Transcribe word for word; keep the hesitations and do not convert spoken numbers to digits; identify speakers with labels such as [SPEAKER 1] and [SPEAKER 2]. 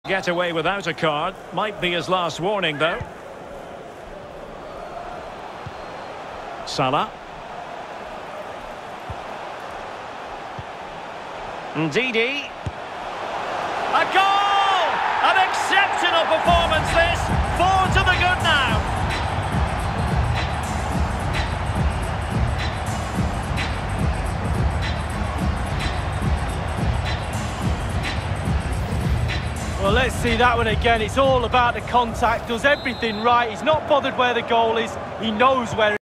[SPEAKER 1] Get away without a card. Might be his last warning, though. Salah. Ndidi. A goal! An exceptional performance this. Four to the good now.
[SPEAKER 2] Well, let's see that one again. It's all about the contact. Does everything right. He's not bothered where the goal is. He knows where